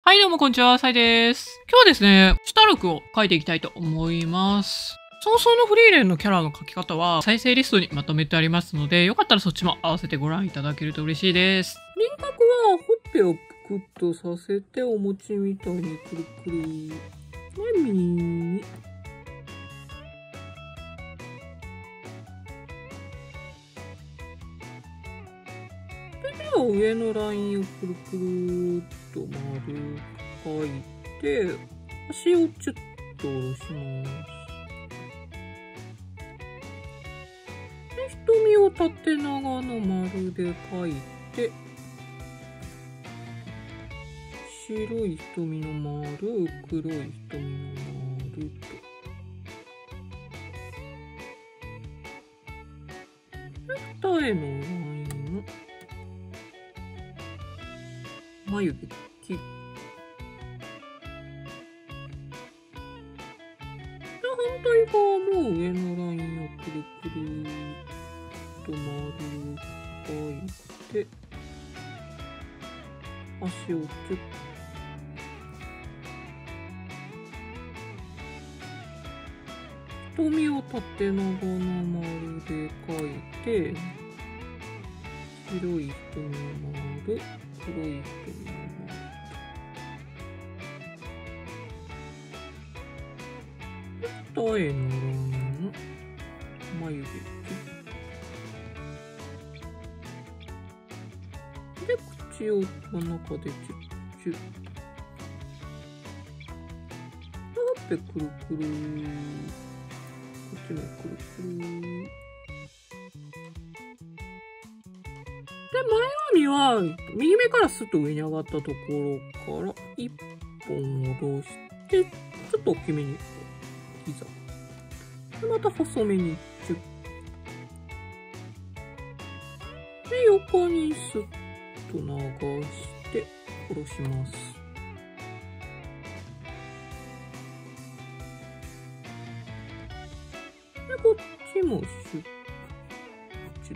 はい、どうもこんにちは、サイです。今日はですね、シュタルクを書いていきたいと思います。早々のフリーレンのキャラの書き方は再生リストにまとめてありますので、よかったらそっちも合わせてご覧いただけると嬉しいです。 輪郭はほっぺをぷくっとさせてお餅みたいにくるくる。ミニ上のラインをくるくるっと丸描いて、足をちょっと下ろします。で、瞳を縦長の丸で描いて、白い瞳の丸、黒い瞳の丸と。二重のラインの眉毛切る。反対側も上のラインをくるくると丸描いて、足をちょっと瞳を縦長の丸で描いて、白い瞳の丸、黒い瞳の丸、二重のラインの眉毛で、口を真ん中でチュッチュッ、ほっぺくるくる、こっちもくるくるで、前髪は右目からスッと上に上がったところから一本戻して、ちょっと大きめに膝で、また細めにチュッで、横にスッと流して下ろします。で、こっちもシュッチュッ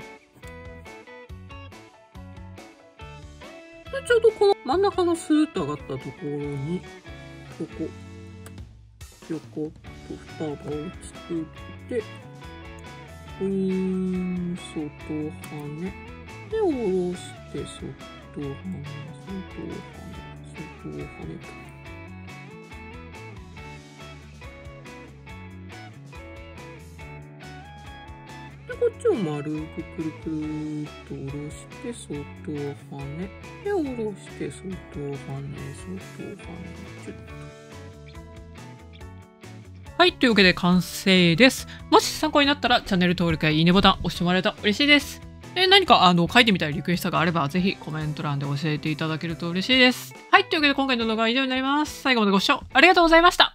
で、ちょうどこの真ん中のスーッと上がったところに、ここ、横と双葉を作って、ウィーン、外跳ね。で、下ろして、外跳ね、外跳ね、外跳ねと。で、こっちを丸くくるくるっと下ろして、外跳ね。で、下ろして、外跳ね、外跳ね、ちょっと。 はい、というわけで完成です。もし参考になったらチャンネル登録やいいねボタン押してもらえると嬉しいです。で、何か書いてみたいリクエストがあれば、ぜひコメント欄で教えていただけると嬉しいです。はい、というわけで今回の動画は以上になります。最後までご視聴ありがとうございました。